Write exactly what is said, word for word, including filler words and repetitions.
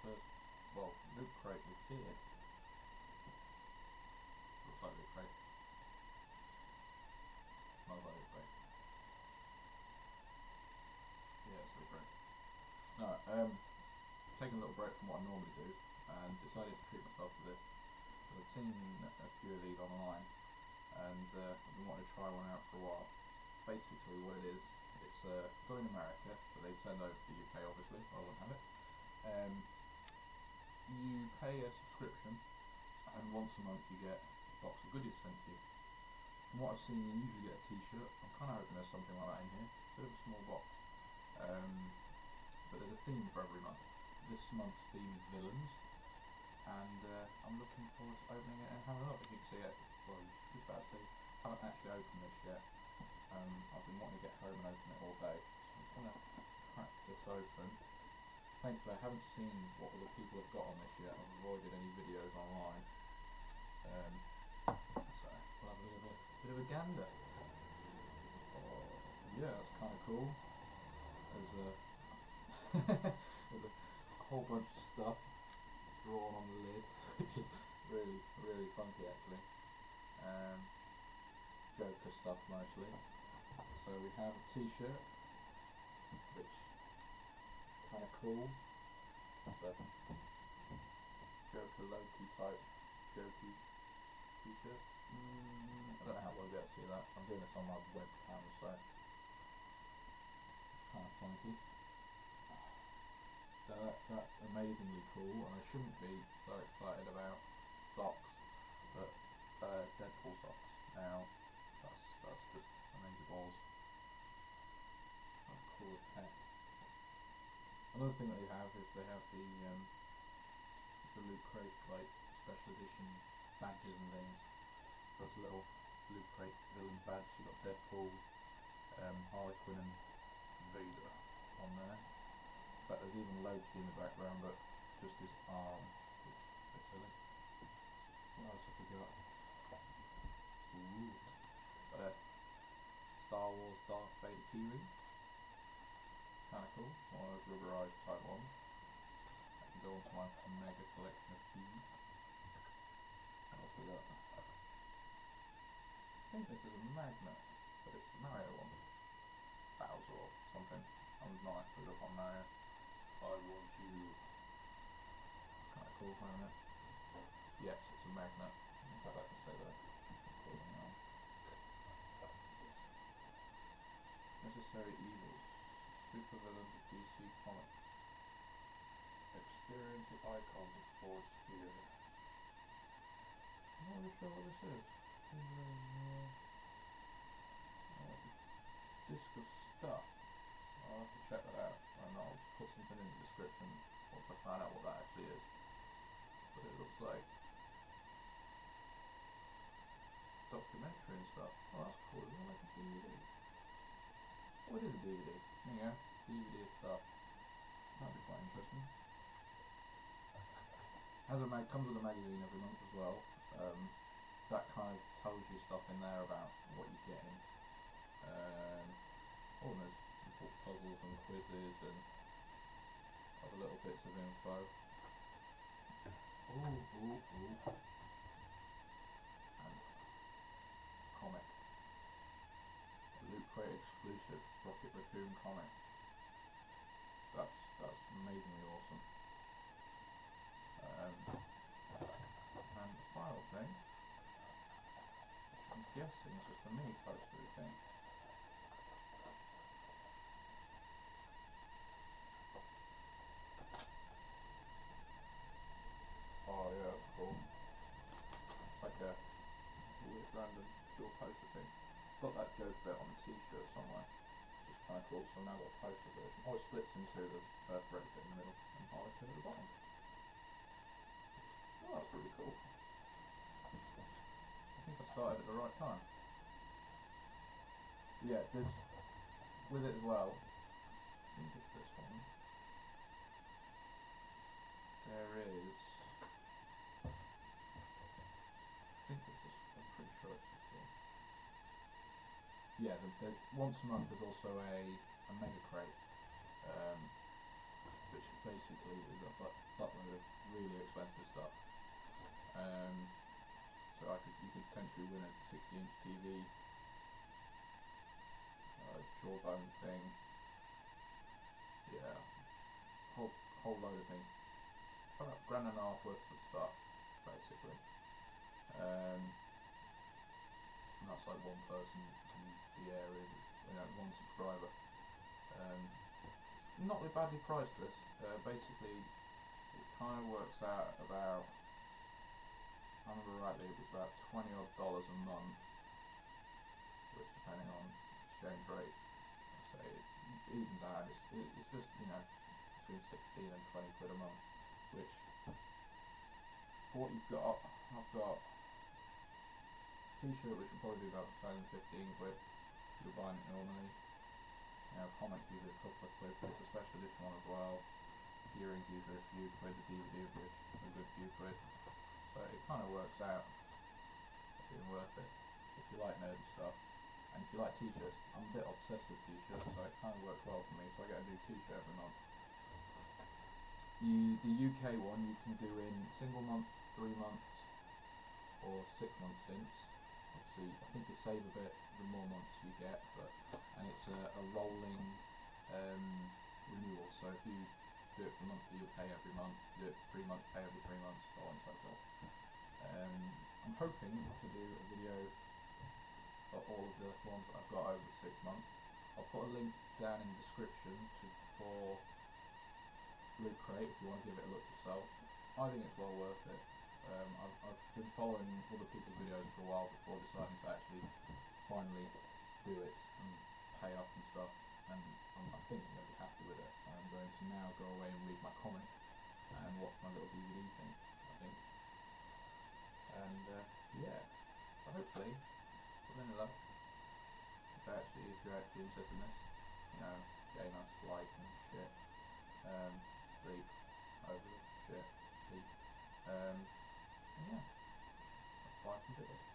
says, well, Loot Crate was here. Looks like Loot Crate. Smells like Loot Crate. Yeah, it's Loot Crate. No, um, taking a little break from what I normally do and decided to treat myself to this. I've seen a few of these online and uh, I've been wanting to try one out for a while. Basically what it is, it's uh, done in America, but they send over to the U K obviously, I won't have it. Um, you pay a subscription and once a month you get a box of goodies sent to you. From what I've seen, you usually get a t-shirt. I'm kind of hoping there's something like that in here. Bit of a small box. Um, but there's a theme for every month. This month's theme is villains, and uh, I'm looking forward to opening it and having a look. As you can see it, well, just about to see, I haven't actually opened this yet. Um, I've been wanting to get home and open it all day, so I'm going to crack this open. Thankfully I haven't seen what other people have got on this yet. I've avoided any videos online. Um, so we'll have a bit of a, bit of a gander. Oh, yeah, that's kind of cool. There's a, there's a whole bunch of stuff drawn on the lid, which is really, really funky actually. Um, Joker stuff mostly. So we have a t-shirt, which is kind of cool. It's a Joker Loki type Joker t-shirt. Mm, I don't know how well you'll be able to see that. I'm doing this on my webcam, so it's kind of funky. So that, that's amazingly cool, and I shouldn't be so excited about socks, but uh, Deadpool socks. Now, that's that's just amazing balls. That's cool as heck. Another thing that they have is they have the um, the Loot Crate like special edition badges and things. There's a little Loot Crate villain badge. You've got Deadpool, um, Harley Quinn, and Vader on there. In fact, there's even Loki in the background, but just his arm, which is a bit silly. What else have we got? Ooh. Uh, Star Wars Darth Vader keyring. Kinda cool. One of those rubberized type ones. I can go onto my mega collection of keys. What else we got? I think this is a magnet, but it's a Mario one. Bowser or something. I'm not actually up on Mario. I want you. Kinda cool, isn't it? Yes, it's a magnet. In fact, I can say that. Cool now. Necessary Evils. Supervillains of D C Comics. Experience the icons of Force Fear. I'm not really sure what this is. Uh, disc of stuff. I'll have to check that out, and I'll put something in the description once I find out what that actually is. But it looks like documentary and stuff. Oh, that's cool. Is it like a D V D? Oh, it is a D V D. There you go. D V D of stuff. That'd be quite interesting. Has a mag comes with a magazine every month as well. Um, that kind of tells you stuff in there about what you're getting. Um, oh, and there's puzzles and quizzes and other little bits of info. Ooh, ooh, ooh. And comic. Loot Crate exclusive Rocket Raccoon comic. That's that's amazingly awesome. Um, and the final thing, I'm guessing it's just a mini poster thing. Oh yeah, that's cool. It's like a weird random dual poster thing. Got that joke bit on the t-shirt somewhere. Which is kind of cool, so now I've got a poster version. Oh, it splits into the perforated bit in the middle and Harley Quinn at the bottom. Oh, that's really cool. I think I started at the right time. Yeah, there's, with it as well, I think it's this one. There is, I think it's this, I'm pretty sure it's this one. Yeah, the, the, once a month there's also a, a mega crate, um, which basically basically is a butt, buttload of really expensive stuff. Um, so I could, you could potentially win a sixty inch T V, uh, jawbone thing, yeah, whole whole load of things. About a grand and a half worth of stuff, basically. Um, and that's like one person in the area, you know, one subscriber. Um, not really badly priced this. Uh, basically, it kind of works out about, if I remember rightly, it was about twenty odd dollars a month, which depending on exchange rate, I say it evens out. It's, it, it's just, you know, between sixteen and twenty quid a month, which for what you've got, I've got a t-shirt which would probably be about ten, fifteen quid if you're buying it normally. You know, comic usually a couple of quid, but it's a special edition one as well. Earrings usually a few quid, the D V D would be a good few quid. So it kind of works out being worth it if you like nerdy stuff. And if you like t-shirts, I'm a bit obsessed with t-shirts, so it kind of works well for me, so I get a new t-shirt every month. You, the U K one you can do in single month, three months, or six month stints. Obviously, I think you save a bit the more months you get, but and it's a, a rolling um, renewal. So if you do it for monthly, you'll pay every month. Do it for three months, pay every three months, so on and so forth. Um, I'm hoping to do a video of all of the ones that I've got over six months. I'll put a link down in the description to for Loot Crate if you want to give it a look yourself. I think it's well worth it. Um, I've, I've been following other people's videos for a while before deciding to actually finally do it and pay up and stuff, and I'm, I think I'm going to be happy with it. I'm going to now go away and read my comic and watch my little D V D thing, I think. And uh, yeah, so hopefully, put in luck. If actually, if you're actually interested in this, you know, gain us, like and shit, um, sleep, over, shit, sleep, um, and yeah, that's why I can do it.